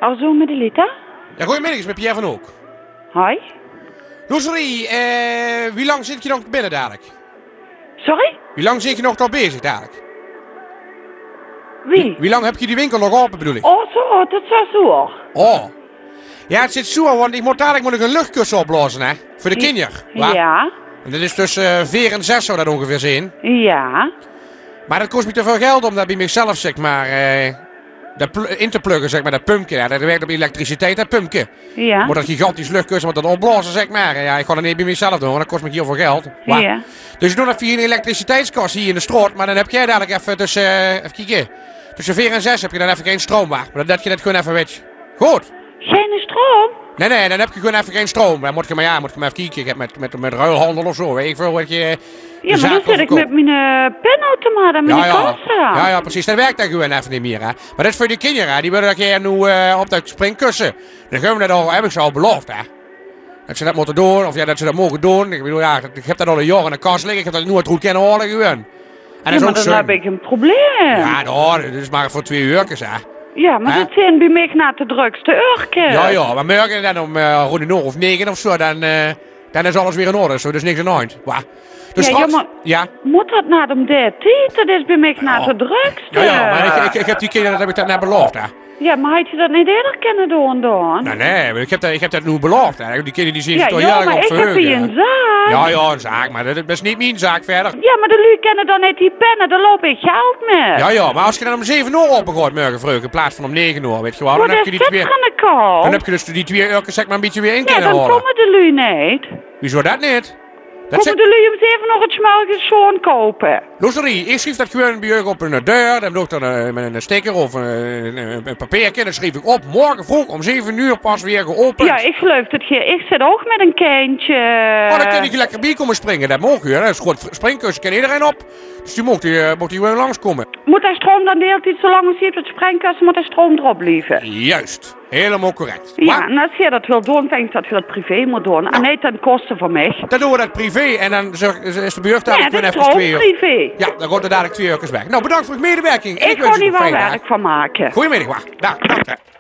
Arzo met Elita. Ja, goedemiddag, met Pierre van Ook. Hoi. Loeserie, wie lang zit je nog binnen dadelijk? Sorry? Wie lang zit je nog bezig dadelijk? Wie? Lang heb je die winkel nog open, bedoel ik? Oh, zo, dat is zo. Oh. Ja, het zit zo, want ik moet dadelijk een luchtkussen opblazen, hè? Voor de kinderen. Ja. En dat is tussen 4 en 6 zou dat ongeveer zijn. Ja. Maar dat kost me te veel geld om dat bij mezelf, zeg maar, in te pluggen, zeg maar, dat pumpje. Ja, dat werkt op elektriciteit, dat pumpje. Ja. Moet dat gigantisch luchtkussen, moet dat opblazen, zeg maar. Ja, ik ga dat niet bij mezelf doen, want dat kost me heel veel geld. Maar, Ja. dus ik doe dat via een elektriciteitskast hier in de straat, maar dan heb jij dadelijk even tussen 4 en 6 heb je dan even geen stroom, maar dat je dat gewoon even weet. Goed. Geen stroom? Nee, dan heb je gewoon even geen stroom. Dan moet je maar even kijken. Ik heb met ruilhandel of zo, weet ik veel wat je... Ja, maar dan zit ik met mijn pinautomaat en mijn kassa. Ja, precies. Dat werkt dan gewoon even niet meer, hè. Maar dat is voor die kinderen, hè. Die willen dat je nu op dat springkussen. Dan gaan we dat al, heb ik ze al beloofd, hè. Dat ze dat moeten doen, of ja, dat ze dat mogen doen. Ik bedoel, ja, ik heb dat al een jaar in de kast liggen. Ik heb dat nu het goed kunnen horen, gewoon. En dat is ook dan heb ik een probleem. Ja, dat is maar voor 2 uurtjes, hè. Ja, maar dat zijn bij mij na de drukste uurtjes. Ja, maar morgen dan om rond de of 9 of zo, dan is alles weer in orde. Zo, er is niks aan de hand. Dus ja, straks, maar moet dat na de tijd? Dat is bij mij na de drukste. Ja, maar ik heb die kinderen, dat heb ik dat net beloofd, hè. Ja, maar had je dat niet eerder kunnen doen dan? Nee, ik heb dat nu beloofd, hè. Die kinderen die zien zich toch heel erg op verheugen. Ja, maar ik heb hier een zaak. Ja, een zaak, maar dat is niet mijn zaak verder. Ja, maar de lui kennen dan niet die pennen, daar loop ik geld mee. Ja, maar als je dan om 7 uur opengooit morgen vroeg, in plaats van om 9 uur, weet je wel. Dan heb je die 2... Dan heb je dus die 2 uur, zeg maar, een beetje weer in kunnen houden. Ja, dan komen de lui niet. Wieso dat niet? Komen de lui om 7 uur het smorgens schoon kopen? Loserie, ik schreef dat gewoon bij je op een deur, dan doe ik dan met een sticker of een papiertje, dan schreef ik op, morgen vroeg om 7 uur pas weer geopend. Ja, ik geloof dat je, ik zit ook met een kindje. Oh, dan kan ik lekker bij komen springen, dat mogen je, dat is goed springkussen, kan iedereen op. Dus die mocht die gewoon langskomen. Moet hij stroom dan de hele tijd, zolang je ziet het springkussen, moet hij stroom erop blijven? Juist, helemaal correct. Ja, en als je dat wil doen, denk ik dat je dat privé moet doen. En niet ten koste van mij. Dan doen we dat privé en dan is de beurt dadelijk even 2 uur. Privé. Ja, dan wordt er dadelijk 2 uur weg. Nou, bedankt voor de medewerking. Ik ga hier wel werk van maken. Goedemiddag, dag.